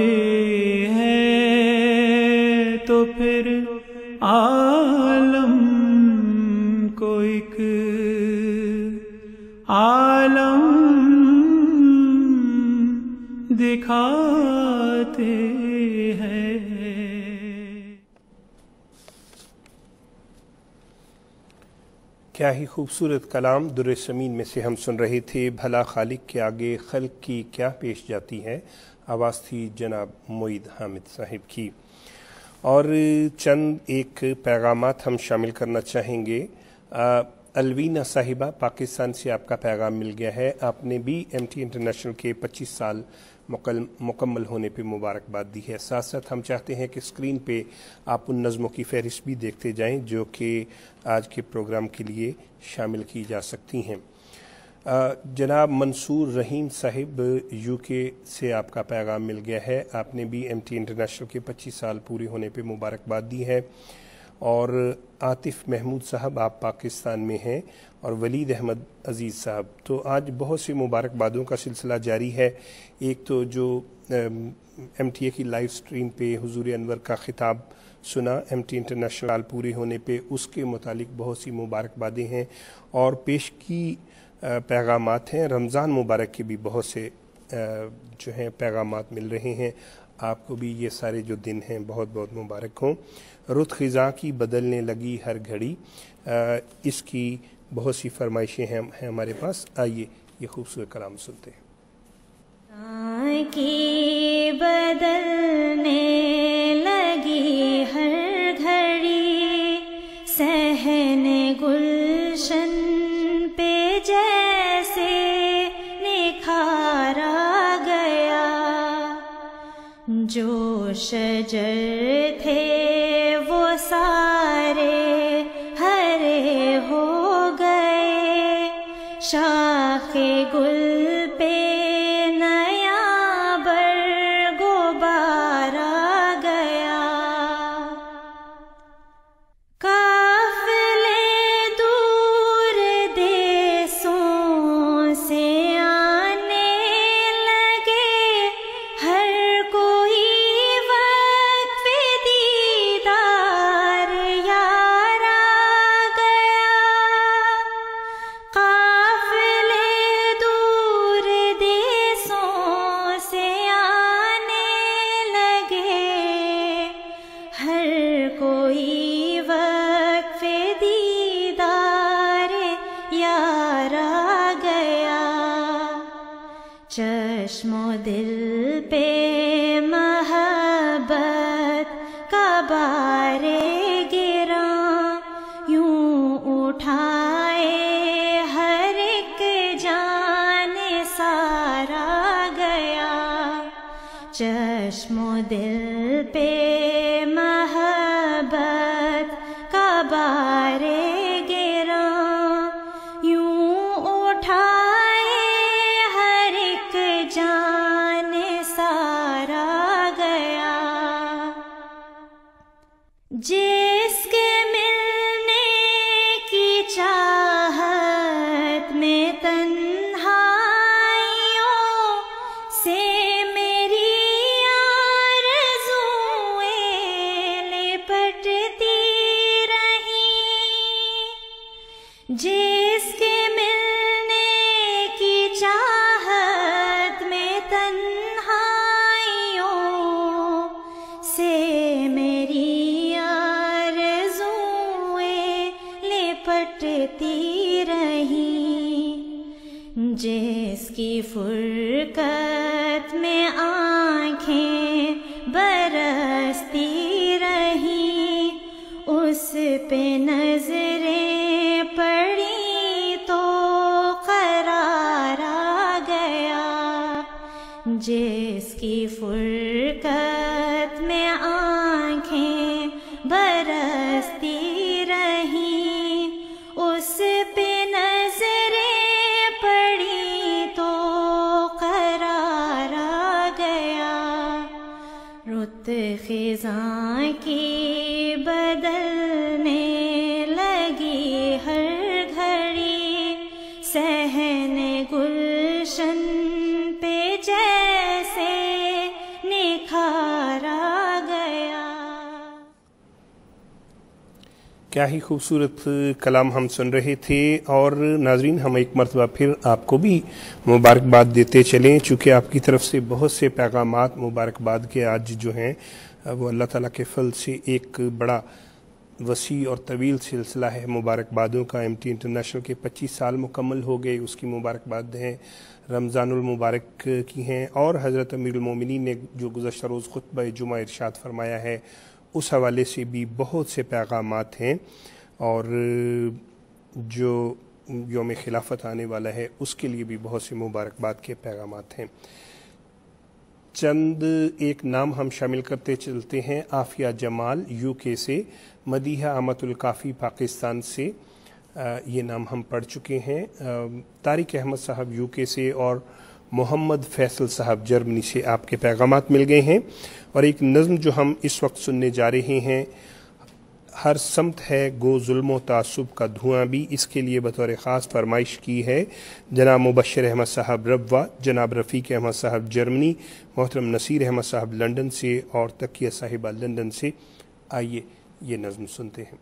ہیں تو پھر عالم کو ایک عالم دکھاتے ہیں. کیا ہی خوبصورت کلام در سمین میں سے ہم سن رہے تھے. بھلا خالق کے آگے خلق کی کیا پیش جاتی ہے. آواز تھی جناب معید حامد صاحب کی. اور چند ایک پیغامات ہم شامل کرنا چاہیں گے. الوینا صاحبہ پاکستان سے آپ کا پیغام مل گیا ہے. آپ نے بھی ایم ٹی انٹرنیشنل کے 25 سال مکمل ہونے پہ مبارکباد دی ہے. ساتھ ساتھ ہم چاہتے ہیں کہ اسکرین پہ آپ ان نظموں کی فہرست بھی دیکھتے جائیں جو کہ آج کے پروگرام کے لیے شامل کی جا سکتی ہیں. جناب منصور رحیم صاحب یو کے سے آپ کا پیغام مل گیا ہے. آپ نے بھی ایم ٹی انٹرنیشنل کے 25 سال پورے ہونے پہ مبارکباد دی ہے. اور عاطف محمود صاحب آپ پاکستان میں ہیں اور ولید احمد عزیز صاحب. تو آج بہت سی مبارکبادوں کا سلسلہ جاری ہے. ایک تو جو ایم ٹی اے کی لائیو سٹریم پہ حضور انور کا خطاب سنا ایم ٹی انٹرنیشنل سال پورے ہونے پہ, اس کے متعلق بہت سی مبارکبادیں ہیں اور پیش کی پیغامات ہیں. رمضان مبارک کے بھی بہت سے جو ہیں پیغامات مل رہے ہیں. آپ کو بھی یہ سارے جو دن ہیں بہت بہت مبارک ہوں. رت خزاں کی بدلنے لگی ہر گھڑی, اس کی بہت سی فرمائشیں ہیں ہمارے پاس. آئیے یہ خوبصورت کلام سنتے ہیں. کی بدلنے لگی ہر گھڑی صحن گلشن پہ جیسے نکھارا گیا. جو شجر تھے وہ سارے ہرے ہو گئے. شاخ گل پہ نیا برگ و بار آ گیا. قافلے دور دیسوں سے آنے لگے, ہر کوئی وقت دیدار یار آ گیا. قافلے دور دیسوں سے آنے لگے, ہر کوئی وقت دیدار یار آ گیا. چشم و دل پہ محبت کا بار گراں یوں اٹھائے ہر ایک جان سارا گیا. چشم و دل پہ محبت کا بار گراں یوں اٹھائے ہر ایک جان سارا گیا. جس کے ملنے کی چاہت میں تنہائیوں سے میری آرزوئیں لپٹتی رہیں. جس کے ملنے کی چاہت میں تنہائیوں سے میری آرزوئیں لپٹتی رہیں. جس کی فرقت میں آنکھیں برستی رہیں, اس پہ نظریں پڑی تو قرار آ گیا. جس کی فرقت میں آنکھیں برستی رہیں, اس پہ نظریں پڑی تو قرار آ گیا. رت خزاں کی بدلنے کیا ہی خوبصورت کلام ہم سن رہے تھے. اور ناظرین ہم ایک مرتبہ پھر آپ کو بھی مبارکباد دیتے چلیں، چونکہ آپ کی طرف سے بہت سے پیغامات مبارکباد کے آج جو ہیں وہ اللہ تعالیٰ کے فضل سے ایک بڑا وسیع اور طویل سلسلہ ہے مبارکبادوں کا. MT انٹرنیشنل کے 25 سال مکمل ہو گئے، اس کی مبارکباد ہیں. رمضان المبارک کی ہیں، اور حضرت امیر المومنین نے جو گزشتہ روز خطبہ جمعہ ارشاد فرمایا ہے اس حوالے سے بھی بہت سے پیغامات ہیں. اور جو یوم خلافت آنے والا ہے اس کے لیے بھی بہت سے مبارکباد کے پیغامات ہیں. چند ایک نام ہم شامل کرتے چلتے ہیں. عافیہ جمال UK سے، مدیحہ احمد الکافی پاکستان سے، یہ نام ہم پڑھ چکے ہیں. طارق احمد صاحب UK سے اور محمد فیصل صاحب جرمنی سے آپ کے پیغامات مل گئے ہیں. اور ایک نظم جو ہم اس وقت سننے جا رہے ہیں، ہر سمت ہے گو ظلم و تعصب کا دھواں بھی، اس کے لیے بطور خاص فرمائش کی ہے جناب مبشر احمد صاحب ربوہ، جناب رفیق احمد صاحب جرمنی، محترم نصیر احمد صاحب لندن سے اور تقیہ صاحبہ لندن سے. آئیے یہ نظم سنتے ہیں.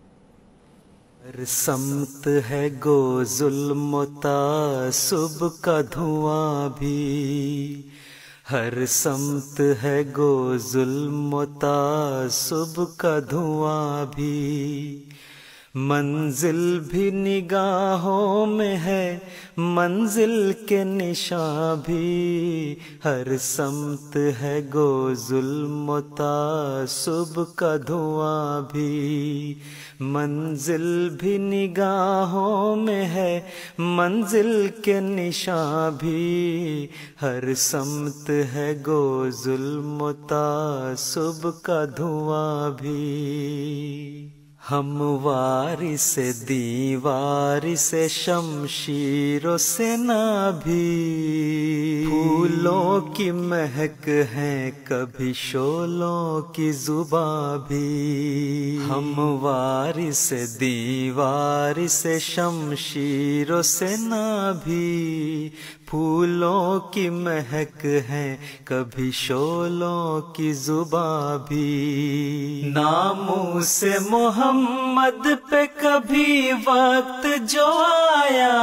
ہر سمت ہے گو ظلم و تعصب کا دھواں بھی، ہر سمت ہے گو ظلم و تعصب کا دھواں بھی، منزل بھی نگاہوں میں ہے منزل کے نشاں بھی، ہر سمت ہے گو ظلم و تعصب کا دھواں بھی، منزل بھی نگاہوں میں ہے منزل کے نشاں بھی، ہر سمت ہے گو ظلم و تعصب کا دھواں بھی. ہم وارث دیوار سے شمشیر و سنا بھی، پھولوں کی مہک ہے کبھی شعلوں کی زباں بھی، ہم وارث دیوار سے شمشیر و سنا بھی، پھولوں کی مہک ہے کبھی شعلوں کی زباں بھی، ناموں سے محمد پہ کبھی وقت جو آیا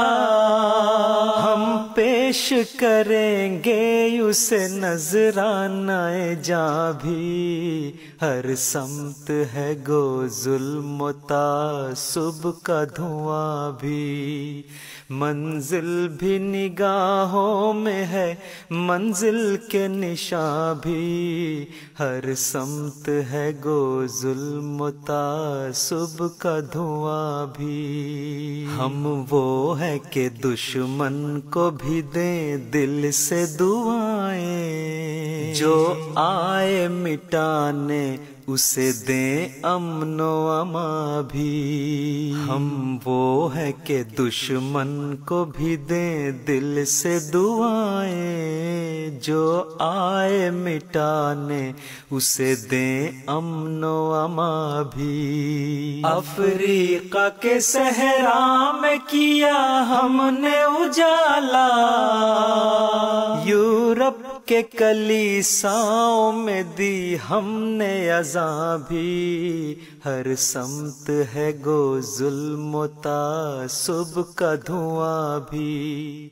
ہم پیش کریں گے اسے نذرانہ جاں بھی، ہر سمت ہے گو ظلم و تعصب کا دھواں بھی، منزل بھی نگاہوں میں ہے منزل کے نشاں بھی، ہر سمت ہے گو ظلم و تعصب کا دھواں بھی. ہم وہ ہے کہ دشمن کو بھی دیں دل سے دعائیں، جو آئے مٹانے اسے دیں امن و امان بھی، ہم وہ ہے کہ دشمن کو بھی دیں دل سے دعائیں، جو آئے مٹانے اسے دیں امن و امان بھی. افریقہ کے صحرا میں کیا ہم نے اجالا، یورپ کے کلیساؤں میں دی ہم نے اذاں بھی، ہر سمت ہے گو ظلم و تعصب کا دھواں بھی.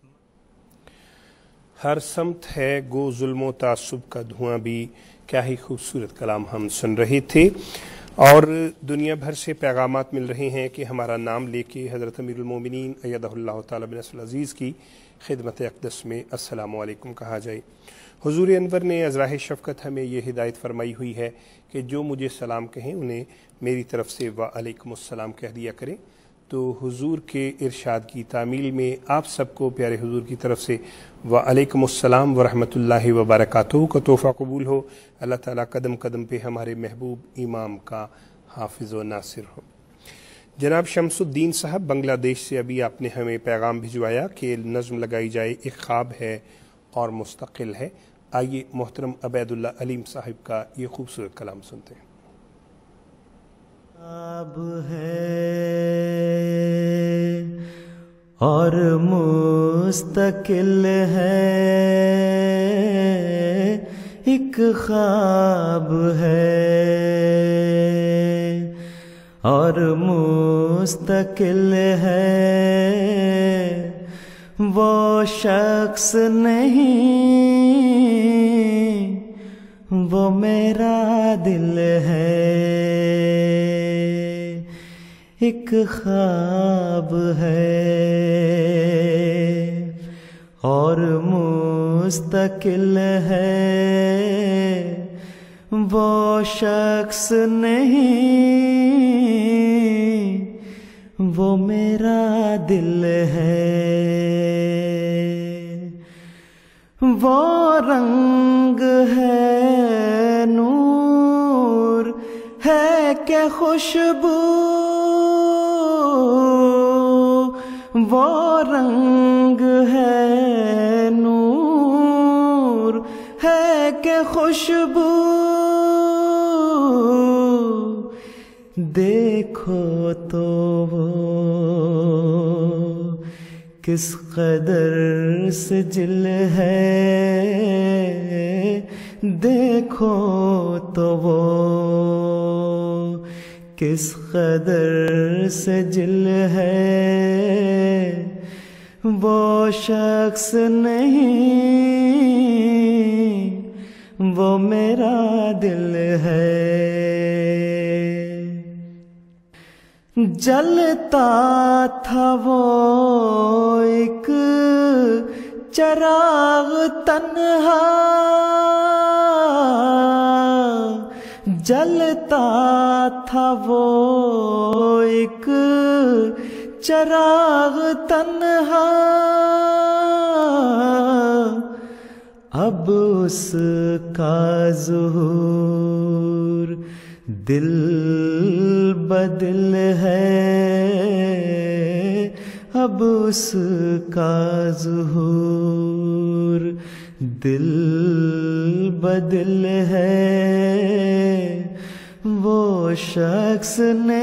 ہر سمت ہے گو ظلم و تعصب کا دھواں بھی، کیا ہی خوبصورت کلام ہم سن رہے تھے. اور دنیا بھر سے پیغامات مل رہے ہیں کہ ہمارا نام لے کے حضرت امیر المومنین ایدہ اللہ تعالی بنصر العزیز کی خدمت اقدس میں السلام علیکم کہا جائے. حضور انور نے ازراہ شفقت ہمیں یہ ہدایت فرمائی ہوئی ہے کہ جو مجھے سلام کہیں انہیں میری طرف سے وعلیکم السلام کہہ دیا کریں. تو حضور کے ارشاد کی تعمیل میں آپ سب کو پیارے حضور کی طرف سے وعلیکم السلام ورحمۃ اللہ وبرکاتہ کا تحفہ قبول ہو. اللہ تعالیٰ قدم قدم پہ ہمارے محبوب امام کا حافظ و ناصر ہو. جناب شمس الدین صاحب بنگلہ دیش سے ابھی آپ نے ہمیں پیغام بھجوایا کہ نظم لگائی جائے، ایک خواب ہے اور مستقل ہے. آئیے محترم عبید اللہ علیم صاحب کا یہ خوبصورت کلام سنتے ہیں. خواب ہے اور مستقل ہے، ایک خواب ہے اور مستقل ہے وہ شخص نہیں، وہ میرا دل ہے، ایک خواب ہے اور مستقل ہے وہ شخص نہیں، وہ میرا دل ہے، وہ رنگ ہے نور ہے کہ خوشبو، وہ رنگ ہے نور ہے کہ خوشبو، دیکھو تو وہ کس قدر سجل ہے، دیکھو تو وہ کس قدر سجل ہے، وہ شخص نہیں، وہ میرا دل ہے، جلتا تھا وہ ایک چراغ تنہا، جلتا تھا وہ ایک چراغ تنہا، اب اس کا ظہور دل بدل ہے، اب اس کا ظہور دل بدل ہے، وہ شخص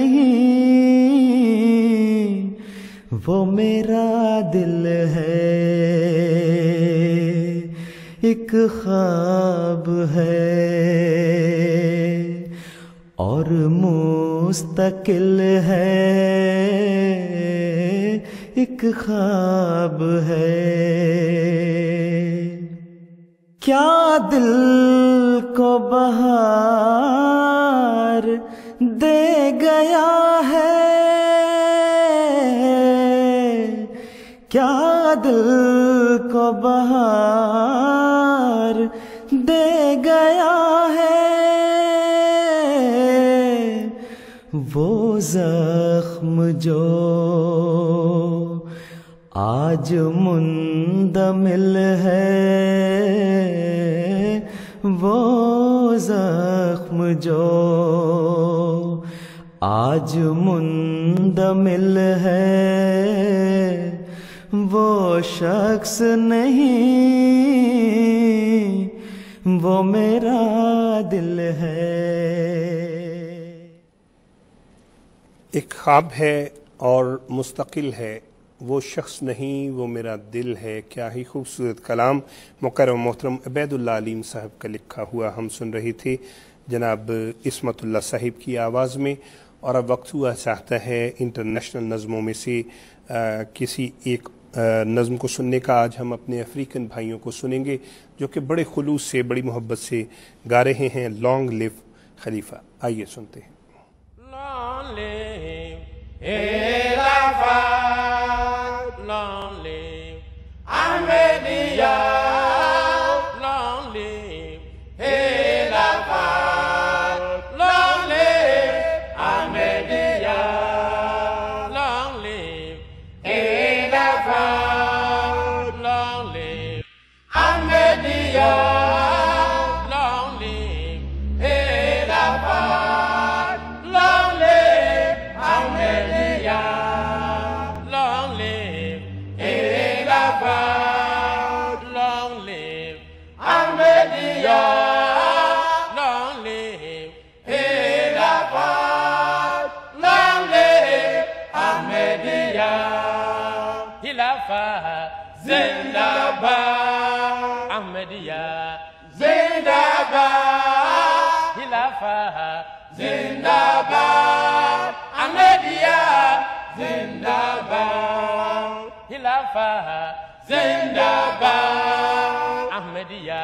نہیں، وہ میرا دل ہے، ایک خواب ہے اور مستقل ہے، ایک خواب ہے، کیا دل کو بہار دے گیا ہے، کیا دل کو بہار دے گیا ہے، وہ زخم جو آج مندمل ہے، وہ زخم جو آج مندمل ہے، وہ شخص نہیں، وہ میرا دل ہے، ایک خواب ہے اور مستقل ہے، وہ شخص نہیں وہ میرا دل ہے۔ کیا ہی خوبصورت کلام مکرم محترم عبید اللہ علیم صاحب کا لکھا ہوا ہم سن رہے تھے جناب عصمت اللہ صاحب کی آواز میں۔ اور اب وقت ہوا چاہتا ہے انٹرنیشنل نظموں میں سے کسی ایک نظم کو سننے کا۔ آج ہم اپنے افریقن بھائیوں کو سنیں گے جو کہ بڑے خلوص سے بڑی محبت سے گا رہے ہیں لانگ لیو خلیفہ۔ آئیے سنتے ہیں۔ Long live Khilafat, long live Ahmadiyya, long live Khilafat, long live Ahmadiyya, long live Khilafat, long live Ahmadiyya, long live Khilafat, long live Ahmadiyya, long live Khilafat, long live Ahmadiyya, long live Khilafat, long live Ahmadiyya. Khilafat Zindabad, Ahmadiyya Zindabad, Khilafat Zindabad, Khilafah Zindabad, Ahmadiyya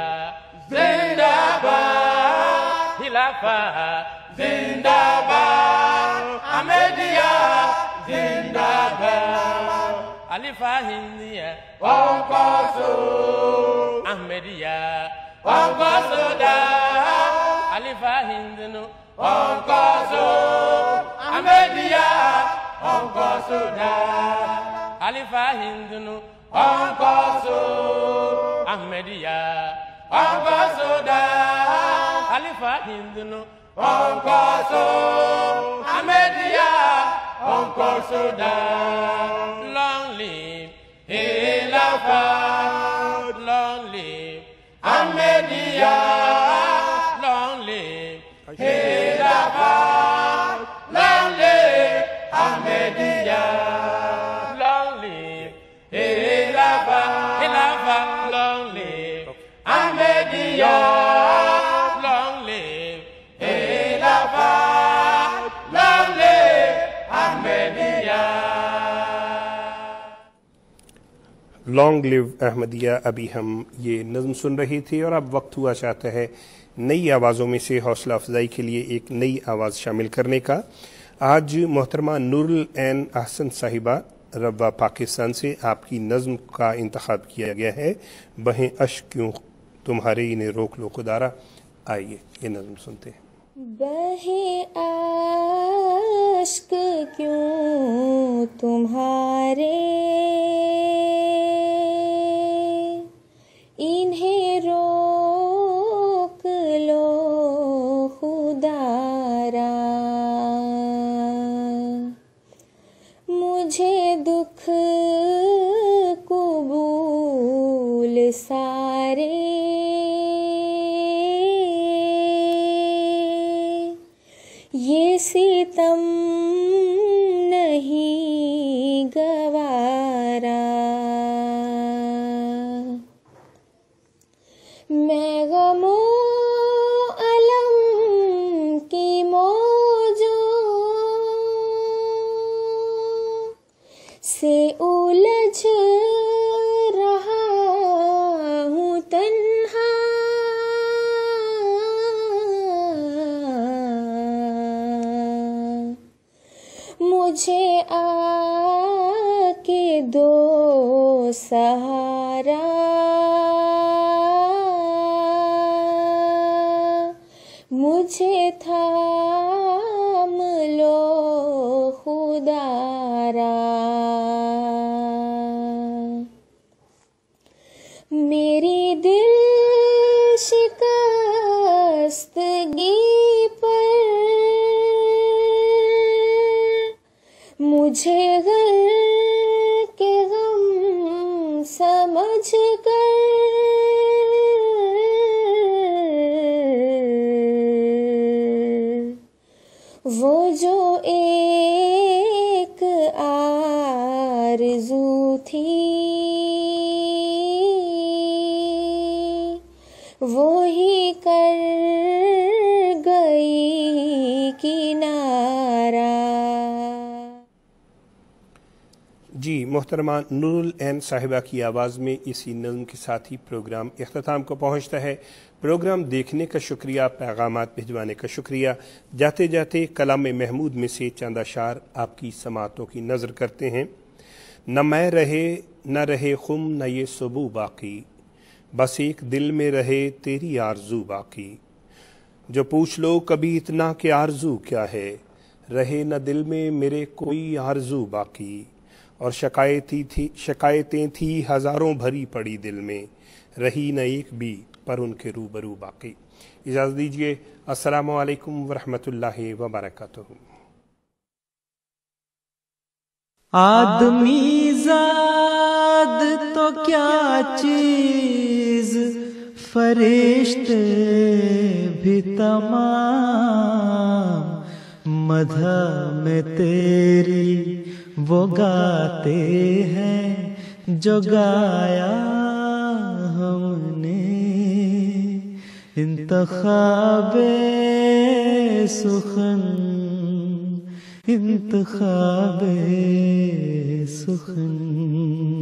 Zindabad, Khilafah Zindabad, Ahmadiyya Zindabad, Alifa Hindiya Wankosu, Ahmadiyya Wankosu da, Alifa Hindinu Wankosu, Ahmadiyya Wankosu da, Alifa Hindinu Wankosu, Ahmadiyya Wankosu da, Alifa Hindinu Wankosu, Ahmadiyya Wankosu da. Long live Khilafat, long live Ahmadiyya, long live Khilafat, long live Ahmadiyya, long live Khilafat, Khilafat, long live Ahmadiyya, long live Khilafat, long live Ahmadiyya. Long live Ahmadiyya. अभी हम ये नज़्म सुन रहे थे और अब वक्त हुआ चाहता है नई आवाज़ों में से हौसला अफजाई के लिए एक नई आवाज़ शामिल करने का। आज मोहतरमा नूरुल ऐन अहसन साहिबा रब्बा पाकिस्तान से आपकी नज़्म का इंतखाब किया गया है। बहें अश्क क्यों तुम्हारे इन्हें रोक लो खुदारा। आइए ये नज़्म सुनते हैं। बहे आश्क क्यों तुम्हारे, इन्हें रोक लो खुदारा। मुझे दुख कबूल सारे, ये सितम नहीं गवारा। मैं गमो अलम की मौजों से उलझ रहा हूँ तन्हा। मुझे आके दो सहारा। मुझे थाम लो खुदारा। मेरी दिल शिकस्तगी पर मुझे घर के गम समझ कर वो जो एक आरज़ू थी वो ही कर गई किनारा। जी मोहतरमा नूरुल ऐन साहिबा की आवाज़ में इसी नज़्म के साथ ही प्रोग्राम इख्तिताम को पहुँचता है। प्रोग्राम देखने का शुक्रिया, पैगामात भिजवाने का शुक्रिया। जाते जाते कलाम महमूद में से चंद अशार आपकी समातों की नज़र करते हैं। न मैं रहे न रहे खुम न ये सुबह बाकी, बस एक दिल में रहे तेरी आरज़ू बाकी। जो पूछ लो कभी इतना कि आरज़ू क्या है, रहे न दिल में मेरे कोई आरज़ू बाकी। और शिकायतें थी हज़ारों भरी पड़ी दिल में, रही न एक भी पर उनके रूबरू बाकी। इजाज़त दीजिए। अस्सलामु अलैकुम वरहमतुल्लाहि वबरकातुहू। आदमी ज़ाद तो क्या चीज़, फरिश्ते भी तमाम, मधा में तेरी वो गाते हैं जो गाया हमने। इंतखाब-ए-सुखन, इंतखाब-ए-सुखन।